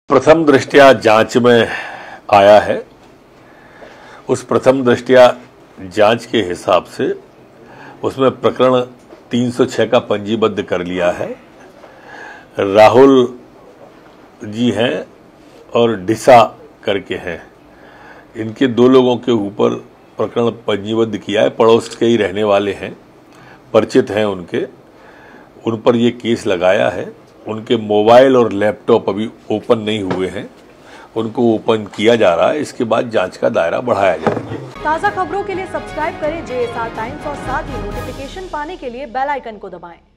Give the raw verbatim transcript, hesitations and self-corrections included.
प्रथम दृष्टया जांच में आया है। उस प्रथम दृष्टया जांच के हिसाब से उसमें प्रकरण तीन सौ छह का पंजीबद्ध कर लिया है। राहुल जी हैं और डिसा करके हैं, इनके दो लोगों के ऊपर प्रकरण पंजीबद्ध किया है। पड़ोस के ही रहने वाले हैं, परिचित हैं उनके, उन पर ये केस लगाया है। उनके मोबाइल और लैपटॉप अभी ओपन नहीं हुए हैं, उनको ओपन किया जा रहा है। इसके बाद जांच का दायरा बढ़ाया जाएगा। ताज़ा खबरों के लिए सब्सक्राइब करें जे एस आर टाइम्स और साथ ही नोटिफिकेशन पाने के लिए बेल आइकन को दबाएं।